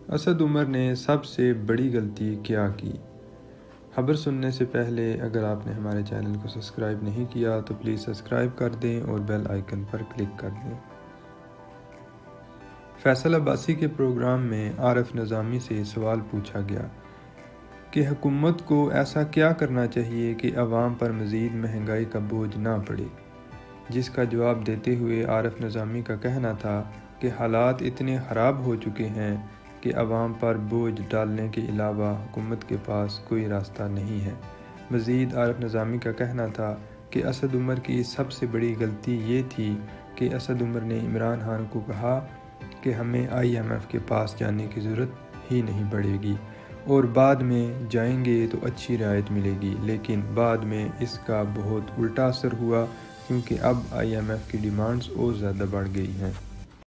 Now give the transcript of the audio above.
असद उमर ने सबसे बड़ी गलती क्या की? खबर सुनने से पहले अगर आपने हमारे चैनल को सब्सक्राइब नहीं किया तो प्लीज़ सब्सक्राइब कर दें और बेल आइकन पर क्लिक कर दें। फैसल अब्बासी के प्रोग्राम में आरिफ निज़ामी से सवाल पूछा गया कि हुकूमत को ऐसा क्या करना चाहिए कि अवाम पर मज़ीद महंगाई का बोझ ना पड़े, जिसका जवाब देते हुए आरिफ निज़ामी का कहना था कि हालात इतने ख़राब हो चुके हैं कि अवाम पर बोझ डालने के अलावा हुकूमत के पास कोई रास्ता नहीं है। मज़ीद आरिफ निज़ामी का कहना था कि असद उमर की सबसे बड़ी गलती ये थी कि असद उमर ने इमरान खान को कहा कि हमें IMF के पास जाने की ज़रूरत ही नहीं पड़ेगी और बाद में जाएंगे तो अच्छी रियायत मिलेगी, लेकिन बाद में इसका बहुत उल्टा असर हुआ क्योंकि अब IMF की डिमांड्स और ज़्यादा बढ़ गई हैं।